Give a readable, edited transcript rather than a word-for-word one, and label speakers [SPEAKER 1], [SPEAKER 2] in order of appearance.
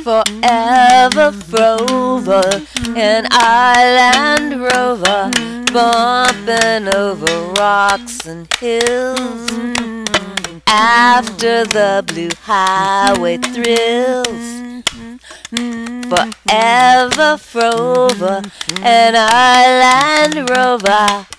[SPEAKER 1] Forever Frover, an island rover, bumping over rocks and hills. After the blue highway thrills. Forever Frover, an island rover.